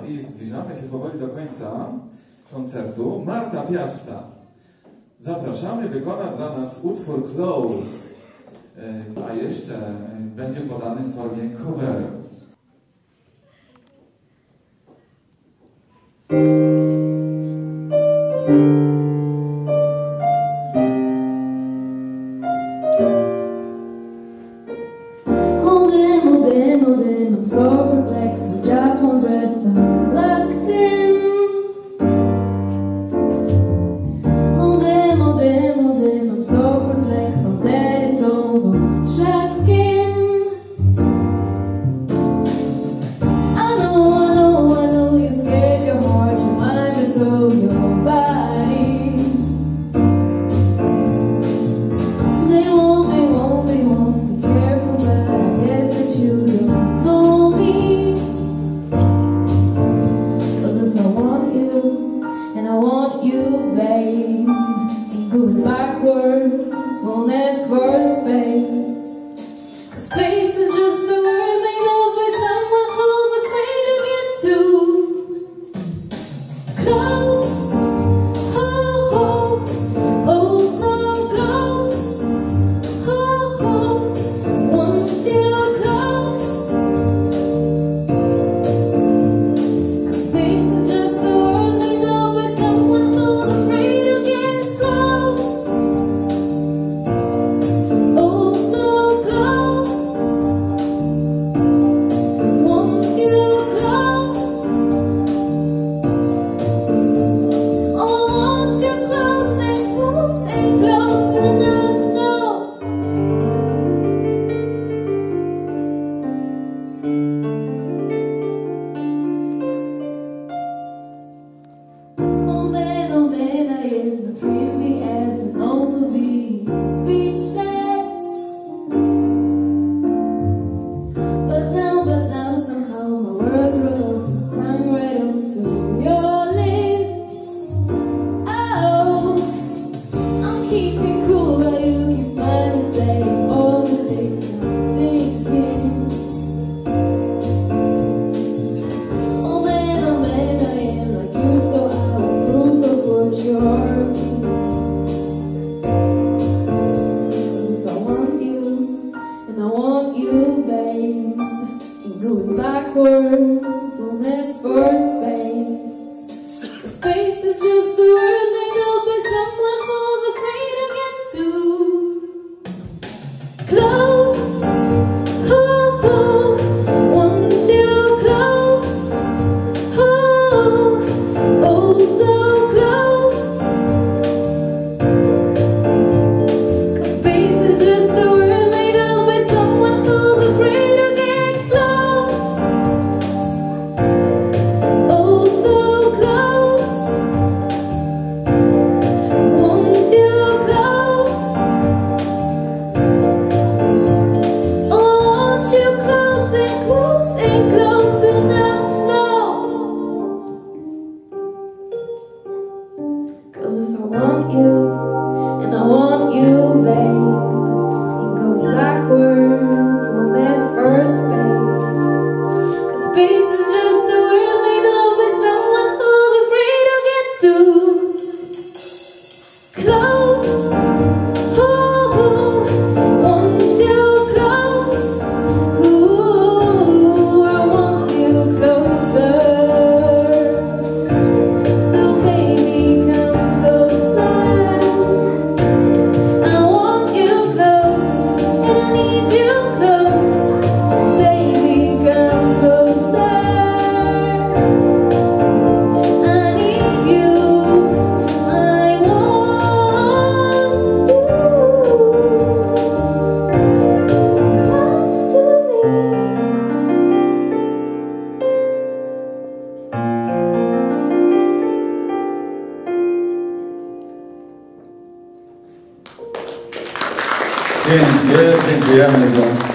i zbliżamy się powoli do końca koncertu. Marta Piasta. Zapraszamy, wykona dla nas utwór Close, a jeszcze będzie podany w formie coveru. I'm so perplexed with just one breath I'm locked in. Hold him, I'm so perplexed on that it's almost shocking. I know you scared your heart, your mind, your soul, your body. They won't be careful, but I guess that you don't know me. 'Cause if I want you, and I want you, babe, ain't going backwards, won't ask for space. 'Cause space is just a word made up by someone who's afraid to get too close. Oh, oh, oh, so close. Oh, oh, want you close. 'Cause space is just a word made up by someone who's afraid to get close. Oh, so close. Want you close. Oh, want you close and close and close enough now. Oh man, I am not really ever known to be speechless. But now somehow my words roll off my tongue right onto your lips. Oh, I'm keeping cool while you keep smiling, saying all the things I'm thinking. Oh man, I am like you, so I approve of what you're feeling. 'Cause if I want you, and I want you, babe, I'm going backwards, won't ask for space. 'Cause space is just a word made up by someone who's afraid to get too close. Oh, oh, want you close. Oh, oh, so close. 'Cause space is just a word made up by someone who's afraid to get close. Oh, so close. Want you close. Oh, want you close and close and close enough now. 'Cause if I want you, and I want you, babe, ain't going backwards, won't ask for space. 'Cause space is just a word made up by someone who's afraid to get too close. Oh, want you close. Ooh, I want you closer. So baby, come closer. I want you close, and I need you close. Baby, come closer. I need you. I want you close to me. Dziękujemy za